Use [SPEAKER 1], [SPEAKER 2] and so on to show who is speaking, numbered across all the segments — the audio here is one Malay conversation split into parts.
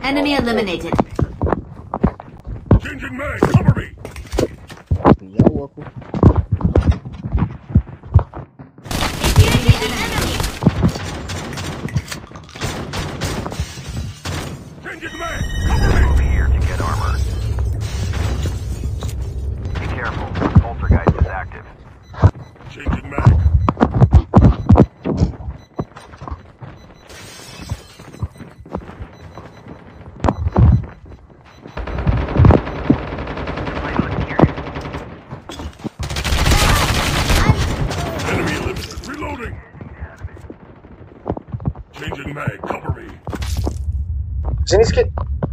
[SPEAKER 1] Enemy eliminated.
[SPEAKER 2] Changing mag, cover me.
[SPEAKER 3] Jauh aku.
[SPEAKER 2] Changing mag, cover me.
[SPEAKER 4] Move here to get armor. Be careful. Poltergeist is active.
[SPEAKER 2] Changing mag. Enemy eliminated. Reloading. Changing mag, cover me.
[SPEAKER 5] Sini sikit.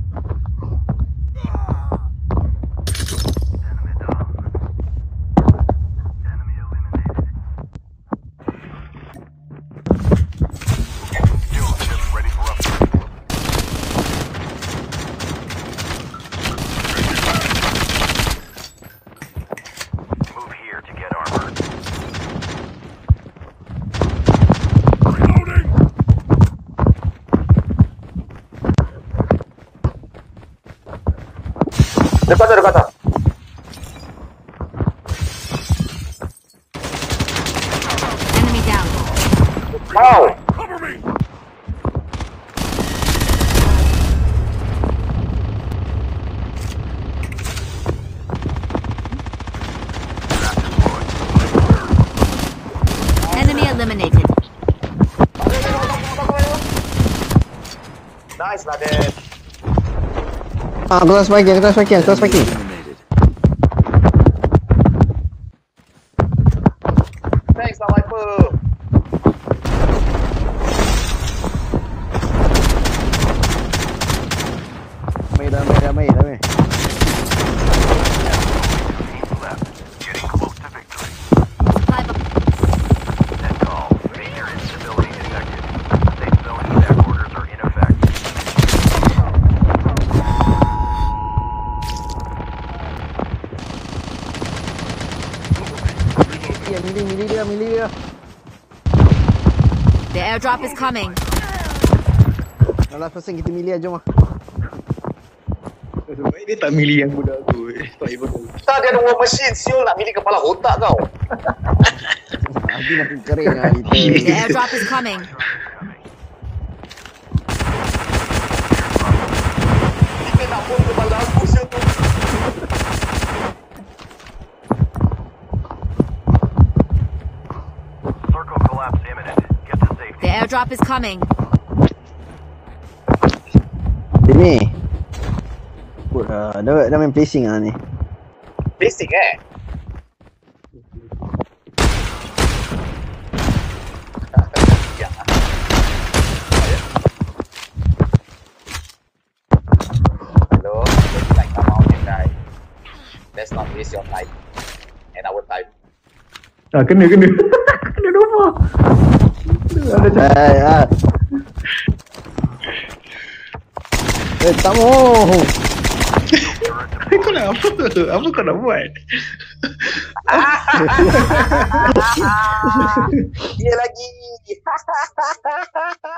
[SPEAKER 4] Enemy eliminated. Skill chip ready for upgrade. Move here to get armor.
[SPEAKER 2] Reloading.
[SPEAKER 5] Dekat tu, dekat tu.
[SPEAKER 1] Enemy down.
[SPEAKER 5] Wow.
[SPEAKER 2] Cover me.
[SPEAKER 1] Enemy eliminated.
[SPEAKER 5] Nice lah, Dad.
[SPEAKER 3] Aku tak spiking.
[SPEAKER 2] Eliminated.
[SPEAKER 5] Thanks lah, Viper.
[SPEAKER 3] Damai.
[SPEAKER 4] Teams left. Getting close to victory. Net call. Major instability detected. Safe zone attack orders are in effect.
[SPEAKER 3] Milih dia.
[SPEAKER 1] The airdrop is coming.
[SPEAKER 3] Last person kita milih aja mah.
[SPEAKER 6] Baik dia tak milih yang budak tu. Tak even.
[SPEAKER 5] Tak, dia ada war machine. Siul nak milih kepala otak kau.
[SPEAKER 3] Abi nak kering lah
[SPEAKER 1] The
[SPEAKER 3] kita.
[SPEAKER 1] airdrop is coming.
[SPEAKER 5] Kita nak pun kepala aku siul tu.
[SPEAKER 4] Circle collapse imminent. Get to safety.
[SPEAKER 1] The airdrop is coming.
[SPEAKER 3] Ini. Dah main placing lah ni.
[SPEAKER 5] Basic Ya. Hello, looks like come out and die. Let's not waste your time and our time.
[SPEAKER 6] Kena. Kena rumah.
[SPEAKER 3] Tak mau.
[SPEAKER 6] Kau nak apa? Apa kau nak buat?
[SPEAKER 5] Dia lagi.